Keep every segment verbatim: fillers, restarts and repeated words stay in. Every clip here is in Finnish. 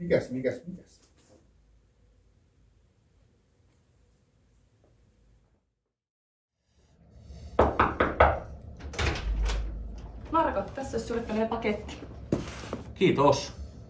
Mikäs, mikäs, mikäs? Marko, tässä sulle tällainen paketti. Kiitos.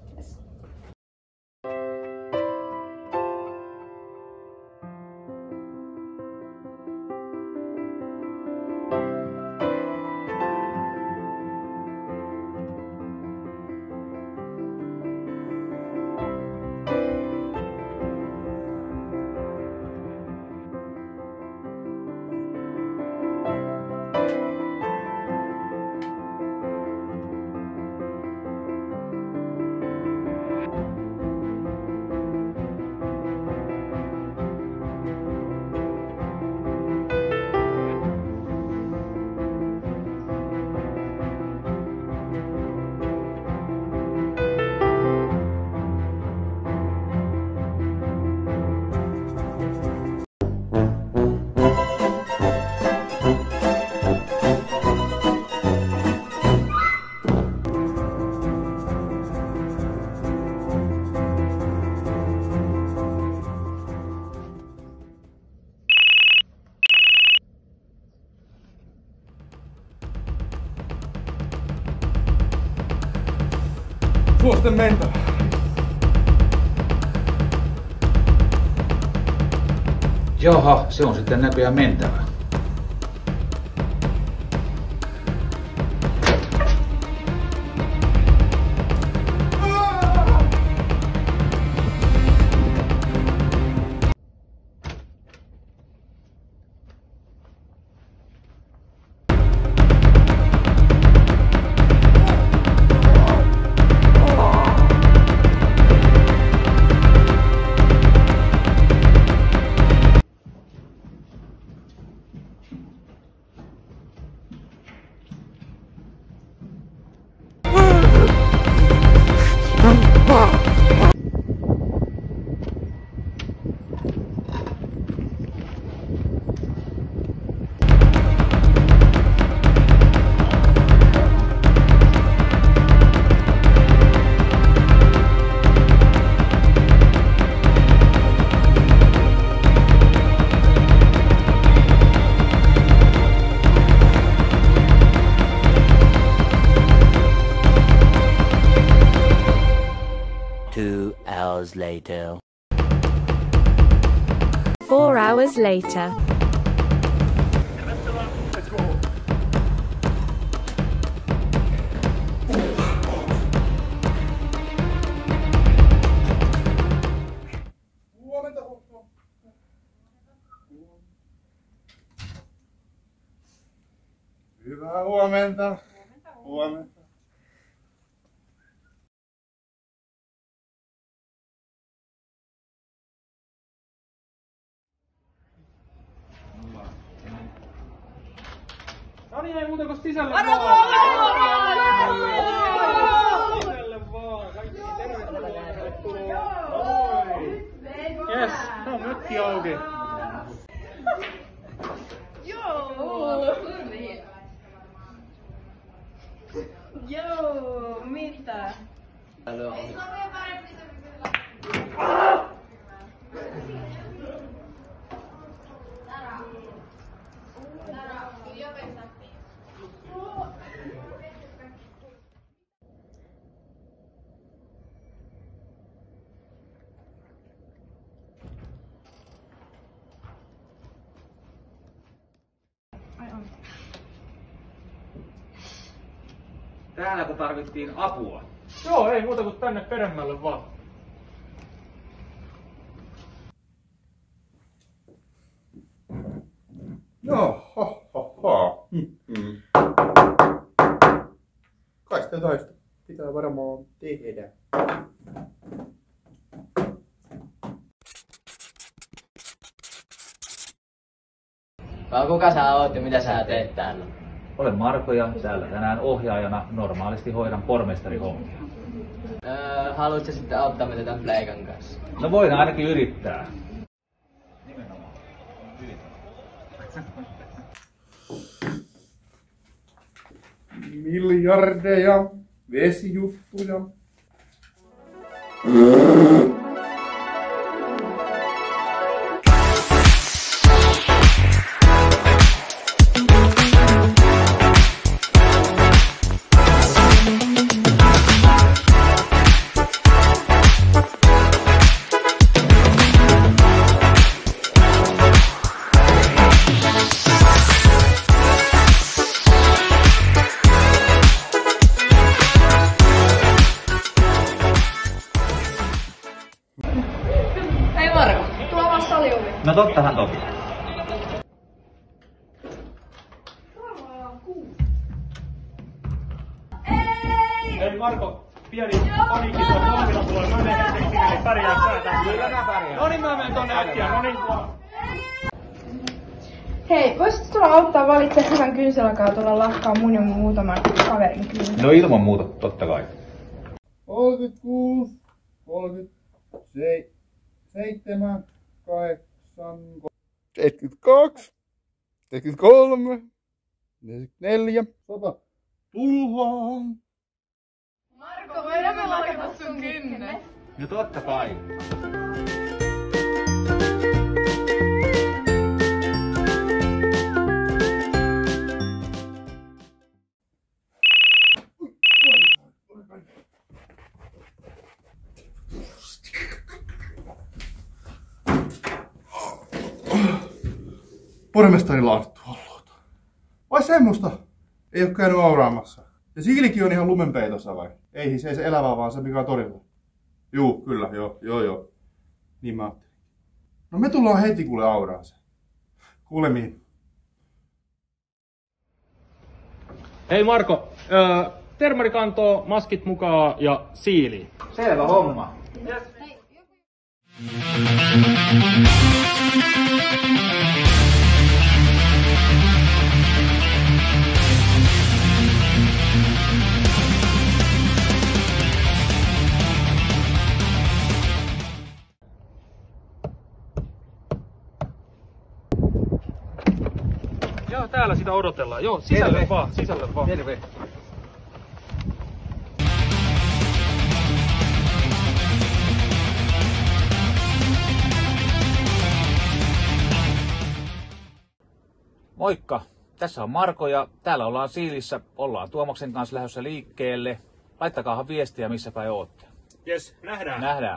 Suosten mentävä. Jaha, se on sitten näköjään mentävä. Two hours later. Four hours later. Let's go. Huomenta, huomenta. Hyvää huomenta. Huomenta. No niin, ei muuta kuin sisälle vaan! Sisälle vaan! Kaikki tervetuloa! Moi! Jes, no mökki auki! Joo! Joo, mitä? Täälläkö tarvittiin apua? Joo, ei muuta kuin tänne peremmälle vaan. No, ho, ho, ho. Mm-hmm. Kai sitä jotain pitää varmaan tehdä. No kuka sä oot ja mitä sä teet täällä? Olen Marko ja täällä tänään ohjaajana normaalisti hoidan pormestarihommia. Öö, haluatko sitten auttaa meitä tämän pleikan kanssa? No voin ainakin yrittää. Nimenomaan. Miljardeja vesijuttuja. Hei Marko, tuo vaan saliovi. No tottahan toki. Hei Marko, pieni paniikki tuolla kahvilan puolella. Mä menen hetkeksi, eli pärjää säätää. Kyllä mä pärjään. No niin, mä menen tonne äkkiä. No niin. Hei, voisitko tulla auttaa valitsemaan hyvän kynsilakaatolla lakkaa mun ja mun muutaman kaverin kynsillä? No ilman muuta, totta kai. kolmekymmentäkuusi, kolmekymmentäseitsemän, kahdeksan, seitsemänkymmentäkaksi, seitsemänkymmentäkolme, neljäkymmentäneljä, sata. Tullaan! Marko, voidaan me lakata sun kynnen. No totta kai. Pormestarilla on tuolloita. Vai semmoista? Ei oo käynyt auraamassa. Ja siilikin on ihan lumenpeitossa vai? Ei siis ei se elävää, vaan se mikä on torilla. Juu, kyllä, joo, joo, joo. Niin mä ajattelin. No me tullaan heti kuule auraan se. Kuulemiin. Hei Marko, öö, termarikantoo, maskit mukaan ja siili. Selvä homma. Joo, täällä sitä odotellaan. Joo, sisälle Terve. vaan, sisälle vaan. Terve. Moikka, tässä on Marko ja täällä ollaan Siilissä. Ollaan Tuomaksen kanssa lähdössä liikkeelle. Laittakaahan viestiä, missä päin ootte. Jes, nähdään. Nähdään.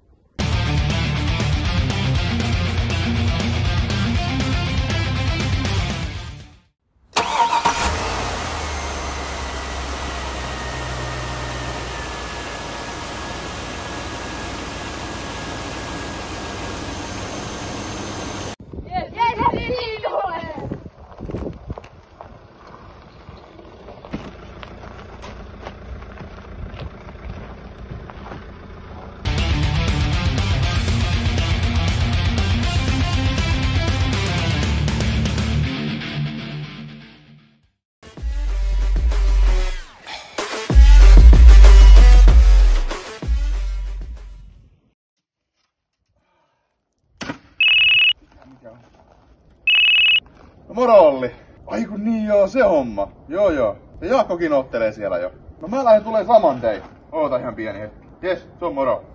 No moro Olli. Ai kun niin joo, se homma. Joo joo. Ja Jaakkokin ottelee siellä jo. No mä lähden tulee saman tein. Oota ihan pieni hetki. Jes, se on moro.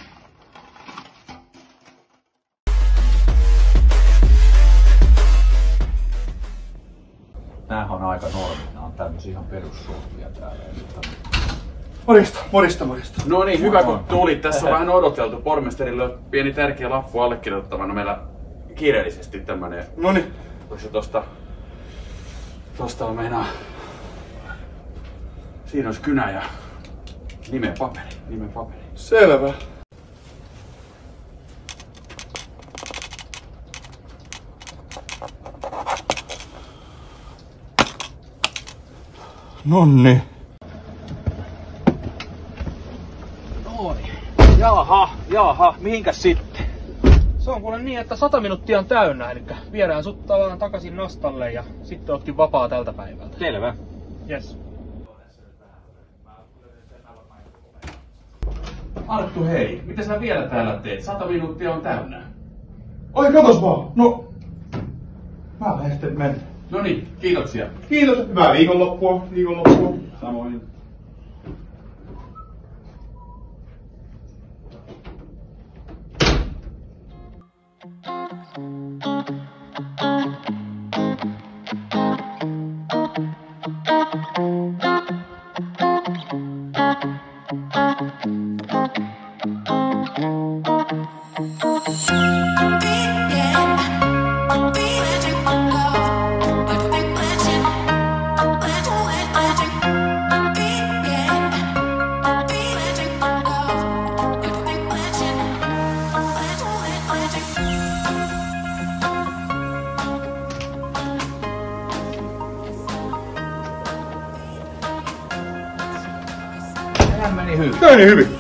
Näähän on aika normi. Nää on tämmösiä ihan perussuohvia täällä. Morista, morista, morista. No niin, hyvä kun tulit. Tässä on vähän odoteltu. Pormestarille on pieni tärkeä lappu allekirjoittavana meillä kiireellisesti tämmönen. Noniin. Voisi tosta... Tosta on meinaa... Siinä olisi kynä ja nimen paperi. Nimen paperi. Selvä. Nonni. Jaha, jaha, mihinkäs sitten? Se on kuule niin, että sata minuuttia on täynnä, eli viedään sut tavallaan takaisin nastalle ja sitten ootkin vapaa tältä päivältä. Selvä. Jes. Arttu, hei. Mitä sä vielä täällä teet? Sata minuuttia on täynnä. Oi katos vaan. No. Mä lähden sitten mennä. No niin, kiitoksia. Kiitos. Hyvää viikonloppua. Viikonloppua. Samoin. Sehän meni hyvin. Meni hyvin.